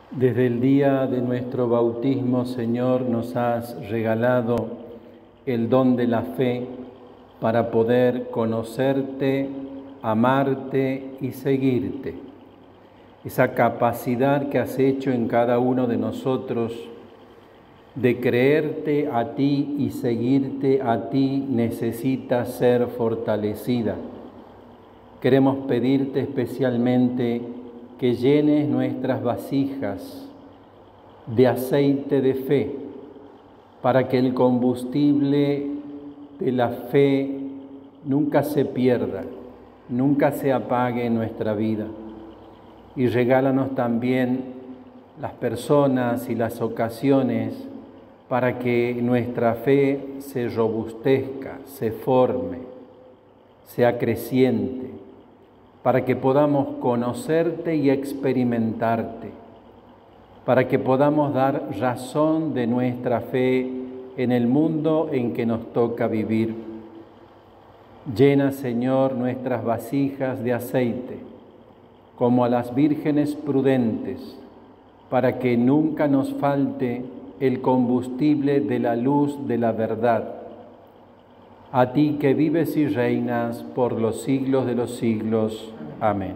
Desde el día de nuestro bautismo, Señor, nos has regalado el don de la fe para poder conocerte, amarte y seguirte. Esa capacidad que has hecho en cada uno de nosotros de creerte a ti y seguirte a ti necesita ser fortalecida. Queremos pedirte especialmente que llenes nuestras vasijas de aceite de fe, para que el combustible de la fe nunca se pierda, nunca se apague en nuestra vida. Y regálanos también las personas y las ocasiones para que nuestra fe se robustezca, se forme, sea creciente, para que podamos conocerte y experimentarte, para que podamos dar razón de nuestra fe en el mundo en que nos toca vivir. Llena, Señor, nuestras vasijas de aceite, como a las vírgenes prudentes, para que nunca nos falte el combustible de la luz de la verdad. A ti que vives y reinas por los siglos de los siglos. Amén.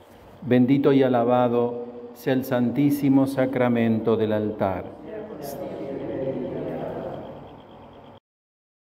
Bendito y alabado sea el Santísimo Sacramento del altar.